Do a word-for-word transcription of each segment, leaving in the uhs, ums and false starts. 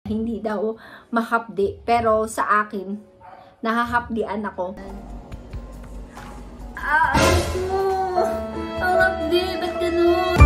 Hindi daw mahapdi, pero sa akin, nahahapdian ako. Ah, ako! Ang hapdi! Ba't ganun?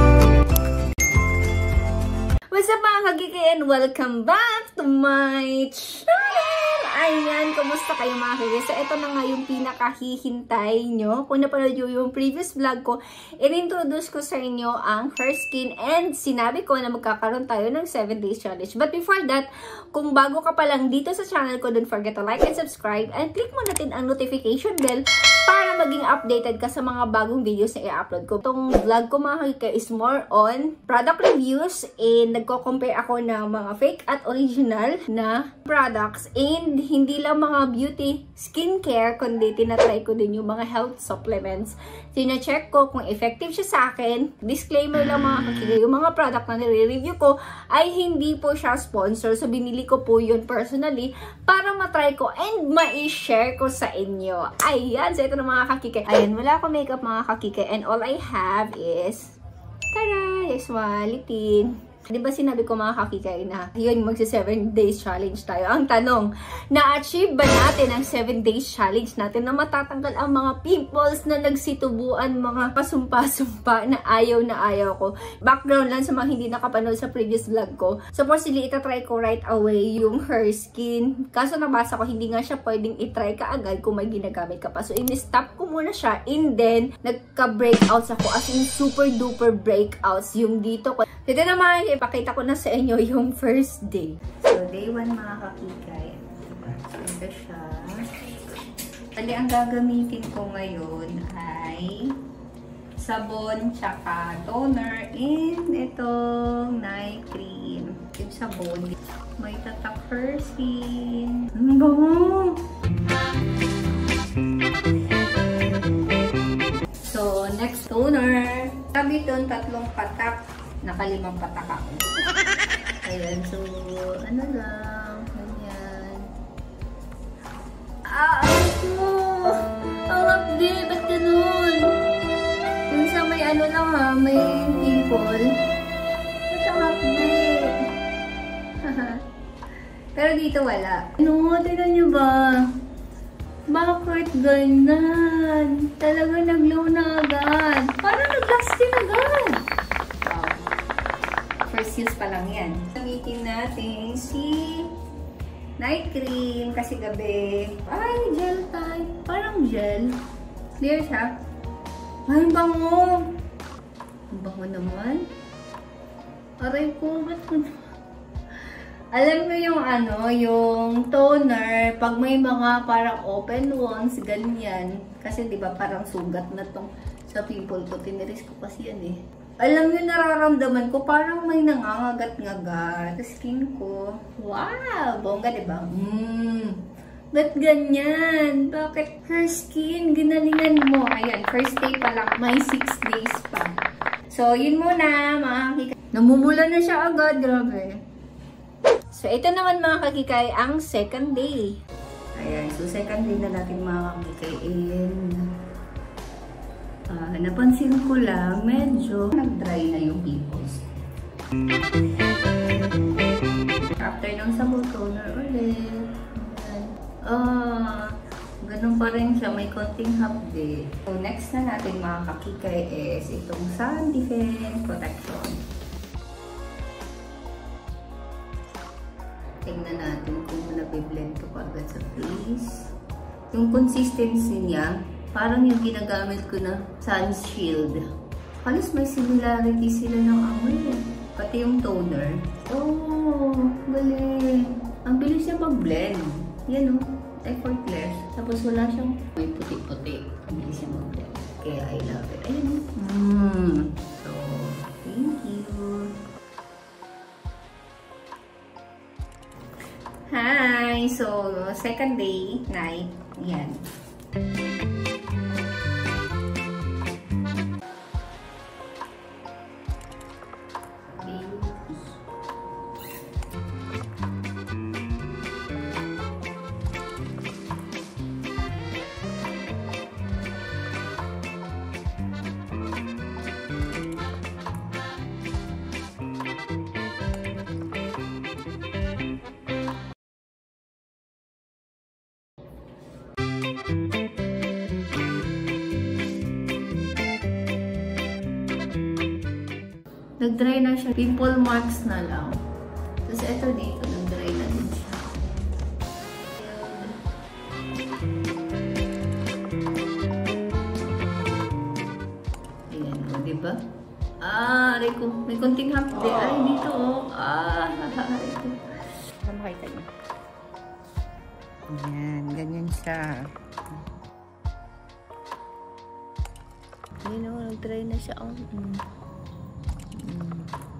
What's up mga kagiki and welcome back to my channel! Ayan, kumusta kayo mga kagiki? So, ito na nga yung pinakahihintay nyo. Kung napanood nyo yung previous vlog ko, in-introduce ko sa inyo ang Her Skin and sinabi ko na magkakaroon tayo ng seven days challenge. But before that, kung bago ka pa lang dito sa channel ko, don't forget to like and subscribe and click mo natin ang notification bell para maging updated ka sa mga bagong videos na i-upload ko. Itong vlog ko mga kagiki is more on product reviews and nagko-compare ako ng mga fake at original na products and hindi lang mga beauty skincare kundi tinatry ko din yung mga health supplements. Tina-check ko kung effective siya sa akin. Disclaimer lang mga kagiki, yung mga product na nire-review ko ay hindi po siya sponsor. So binili ko po yun personally para matry ko and ma-share ko sa inyo. Ayan, so ito na mga kagiki. Ayan, wala akong makeup mga kagiki and all I have is tada! Is walitin. Diba sinabi ko mga kagiki na yun, magsi seven days challenge tayo. Ang tanong, na-achieve ba natin ang seven days challenge natin na matatanggal ang mga pimples na nagsitubuan, mga pasumpa-sumpa na ayaw na ayaw ko? Background lang sa mga hindi nakapanood sa previous vlog ko. Supposedly, itatry ko right away yung Her Skin. Kaso nabasa ko, hindi nga siya pwedeng itry ka agad kung may ginagamit ka pa. So, in-stop ko muna siya and then, nagka-breakouts ako. As in, super duper breakouts yung dito ko. Dito naman, ipakita ko na sa inyo yung first day. So, day one mga kakikay. Ito siya. Bali, ang gagamitin ko ngayon ay sabon, tsaka toner, and itong night cream. Yung sabon, may tatak Her Skin. Ang bango! So, next toner. Sabi doon, tatlong patak. Nakalimang patak ako. Ayan, so, ano lang, ganyan. Ah, ako! Ang hapdi! Ba't ganun? Yung sa may ano lang ha, may pimple. Ba't ang hapdi? Pero dito wala. Ano, tignan nyo ba? Bakit ganyan? Talaga nag-glow na agad. Parang nag-lasting agad. First use pa lang yan. Gamitin natin si night cream kasi gabi. Ay, gel type. Parang gel. Clear siya. Ay, bango. Bango naman. Aray ko, ba't ko na? Alam mo yung ano, yung toner, pag may mga parang open wounds, ganyan. Kasi di ba parang sugat na tong sa pimple ko. Tiniris ko kasi yan eh. Alam nyo, nararamdaman ko, parang may nangangagat-ngagat sa skin ko. Wow! Bongga, diba? Mmm! Ba't ganyan? Bakit Her Skin? Ginalingan mo. Ayan, first day pa lang. May six days pa. So, yun muna, mga kakikay. Namumula na siya agad. Grabe. So, ito naman, mga kakikay, ang second day. Ayan, so second day na natin, mga kakikay. And Uh, napansin ko lang, medyo nag-dry na yung pimples. After ng sabon, toner ulit. Ah, ganun pa rin siya. May konting hapdi. So, next na natin mga kakikay is itong Sun Defense Protection. Tingnan natin kung nabiblend ko agad sa face. Yung consistency niya, parang yung ginagamit ko na Sun Shield. Halos may similarity sila ng amoy. Pati yung toner. Oh, galing. Ang bilis niya mag-blend. Yan o, effortless. Tapos wala siyang may puti-puti. Ang bilis niya mag-blend. Kaya I love it. Ayun o. Mm. So, thank you. Hi! So, second day, night. Yan. Nag-dry na siya. Pimple marks na lang. Tapos ito dito, nag-dry na din siya. Ayan o, diba? Ah, aray ko. May konting hapde. Ay, dito o. Ah, aray ko. Saan makita niyo? Ayan, ganyan siya. Ayan o, nag-dry na siya. Oh. Mm. Mm.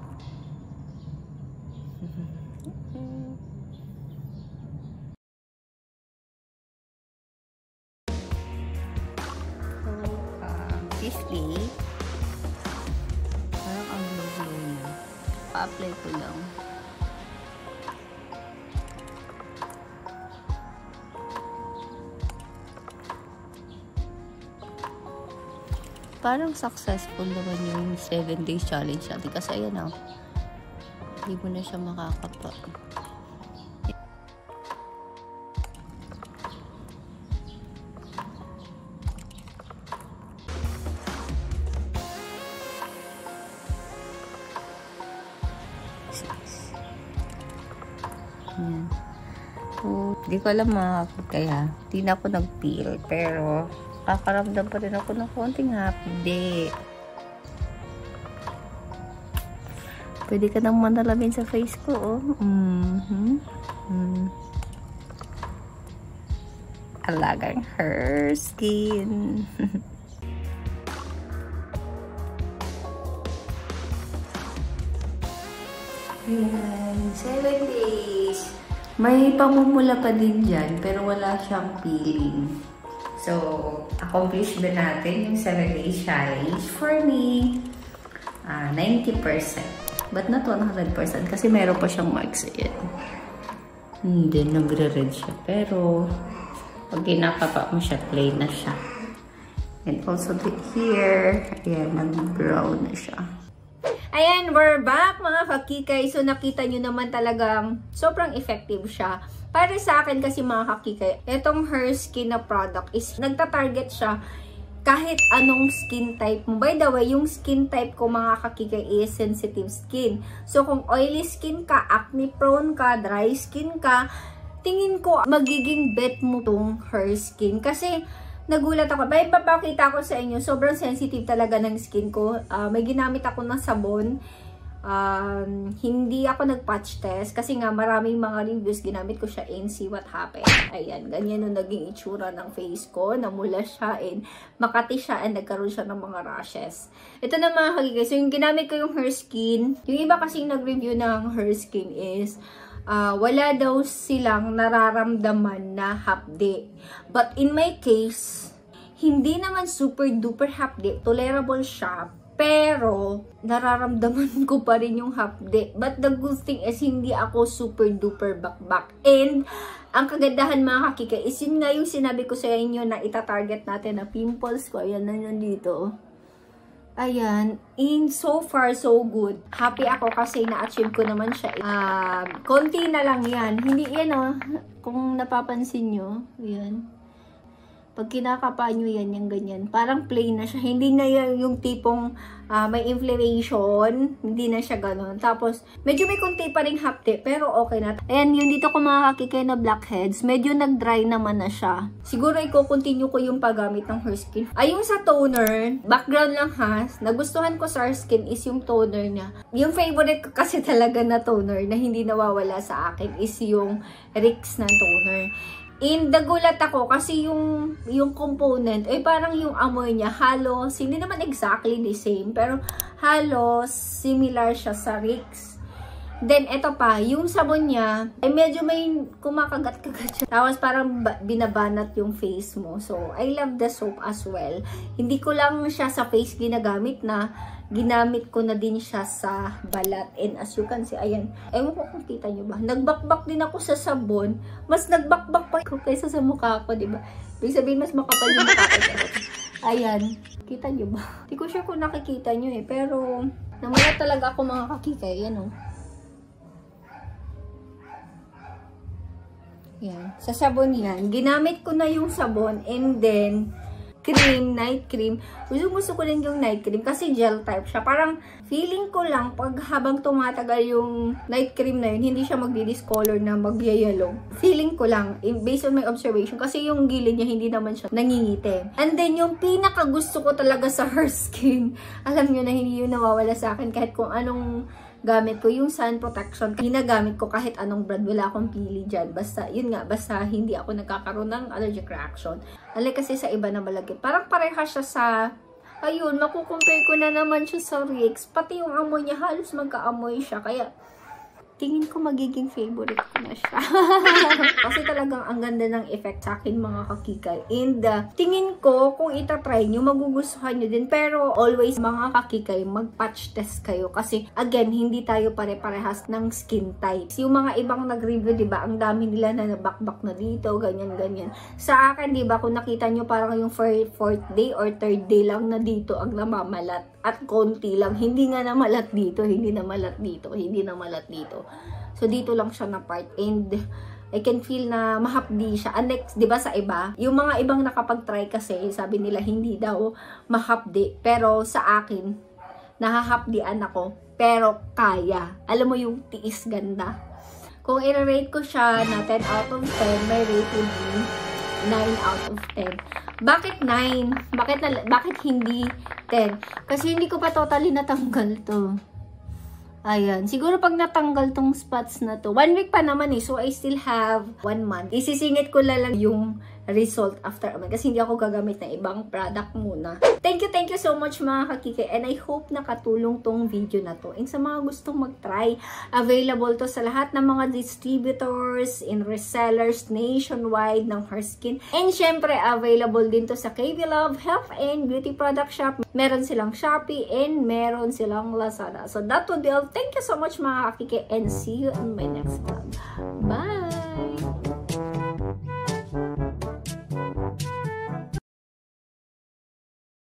fifty. Parang ang glow niya. Pa-apply ko lang. Parang successful naman yung seven days challenge natin. Kasi ayan o. Hindi mo na siya makakapa. Yan. So, di ko alam makakapit kaya. Di na ako nag-peel. Pero, kakaramdam pa rin ako ng konting hapde. Pwede ka nang manalamin sa face ko, oh. Mm-hmm. Mm. Alagang her skin. Ayan, seven days. May pamumula pa din dyan, pero wala siyang peeling. So, accomplish ba natin yung seven days challenge? For me, uh, ninety percent. But not one hundred percent kasi meron pa siyang marks. Ayan. Hindi, nagre-red siya. Pero, pag ginakapa mo siya, plain na siya. And also here, ayan, nag-brown na siya. Ayan, we're back mga kakikay. So, nakita nyo naman talagang sobrang effective siya. Para sa akin kasi mga kakikay, itong Her Skin na product is nagta-target siya kahit anong skin type mo. By the way, yung skin type ko mga kakikay is sensitive skin. So, kung oily skin ka, acne prone ka, dry skin ka, tingin ko magiging bet mo tong Her Skin. Kasi, nagulat ako. May papakita ko sa inyo, sobrang sensitive talaga ng skin ko. Uh, may ginamit ako ng sabon. Um, hindi ako nag-patch test kasi nga maraming mga reviews, ginamit ko siya and see what happened. Ayan, ganyan yung naging itsura ng face ko. Namula siya and makati siya and nagkaroon siya ng mga rashes. Ito na mga kakikay. So, yung ginamit ko yung Her Skin. Yung iba kasing nag-review ng Her Skin is Uh, wala daw silang nararamdaman na hapde. But in my case, hindi naman super duper hapde. Tolerable siya. Pero, nararamdaman ko pa rin yung hapde. But the good thing is, hindi ako super duper bakbak. And, ang kagandahan mga kakika is yun nga yung sinabi ko sa inyo na ita-target natin na pimples ko. Ayan na yun dito. Ayan, in so far, so good. Happy ako kasi na-achieve ko naman siya. Uh, konti na lang yan. Hindi yan, oh. Kung napapansin nyo, yan. Pag kinakapa nyo yan, yung ganyan. Parang plain na siya. Hindi na yan yung tipong uh, may inflammation. Hindi na siya ganun. Tapos, medyo may konti pa rin hapte. Pero okay na. Ayan, yung dito ko mga kakikay na blackheads. Medyo nag-dry naman na siya. Siguro, i-continue ko yung paggamit ng Her Skin. Ay, yung sa toner, background lang ha. Nagustuhan ko sa Her Skin is yung toner niya. Yung favorite ko kasi talaga na toner na hindi nawawala sa akin is yung Rix na toner. In nagulat ako kasi yung yung component ay parang yung amoy niya halos hindi naman exactly the same pero halos similar siya sa Rix. Then eto pa, yung sabon niya ay medyo may kumakagat-kagat siya. Tapos parang binabanat yung face mo. So I love the soap as well. Hindi ko lang siya sa face ginagamit na ginamit ko na din siya sa balat. And as you can see, ayan. Ewan ko kung kita nyo ba. Nagbakbak din ako sa sabon. Mas nagbakbak pa ko kaysa sa mukha ko, diba? Ibig sabihin, mas makapal yung mukha ko. Ayan. Kita nyo ba? Hindi ko sure kung nakikita nyo eh. Pero, namula talaga ako mga kakikay. Ayan o. Oh. Yan. Sa sabon yan. Ginamit ko na yung sabon and then, cream, night cream. Gusto, gusto ko din yung night cream kasi gel type siya. Parang feeling ko lang pag habang tumatagal yung night cream na yun, hindi siya magdi-discolor na mag-yellow. Feeling ko lang, based on my observation, kasi yung gilid niya hindi naman siya nangingiti. And then yung pinaka gusto ko talaga sa Her Skin, alam nyo na hindi yun nawawala sa akin kahit kung anong gamit ko, yung sun protection. Ginagamit ko kahit anong brand, wala akong pili dyan. Basta, yun nga, basta hindi ako nagkakaroon ng allergic reaction. Alay kasi sa iba na malagkit. Parang pareha siya sa, ayun, makukumpare ko na naman siya sa Rix. Pati yung amoy niya, halos magkaamoy siya. Kaya, tingin ko magiging favorite ko na siya. Kasi talagang ang ganda ng effect sa akin mga kakikay. And uh, tingin ko kung itatry nyo, magugustuhan nyo din. Pero always mga kakikay, mag-patch test kayo. Kasi again, hindi tayo pare-parehas ng skin types. Yung mga ibang nag-review, diba, ang dami nila na nabakbak na dito, ganyan-ganyan. Sa akin, diba, kung nakita nyo parang yung fourth day or third day lang na dito ang namamalat. At konti lang. Hindi nga namalat dito, hindi namalat dito, hindi namalat dito. So, dito lang siya na part. And, I can feel na mahapdi siya. And next, di ba sa iba, yung mga ibang nakapag-try kasi, sabi nila hindi daw mahapdi. Pero sa akin, nahahapdian ako. Pero kaya. Alam mo yung tiis ganda. Kung i-rate ko siya na ten out of ten, may rate would be nine out of ten. Bakit nine? Bakit, na, bakit hindi ten? Kasi hindi ko pa totally natanggal to. Ayan. Siguro pag natanggal tong spots na to, one week pa naman eh. So, I still have one month. Isisingit ko lang yung result after a month. Kasi hindi ako gagamit ng ibang product muna. Thank you, thank you so much mga kakike. And I hope nakatulong tong video na to. And sa mga gustong mag-try, available to sa lahat ng mga distributors and resellers nationwide ng Her Skin. And syempre, available din to sa K V Love Health and Beauty Product Shop. Meron silang Shopee and meron silang Lazada. So that would be all. Thank you so much mga kakike and see you in my next vlog. Bye!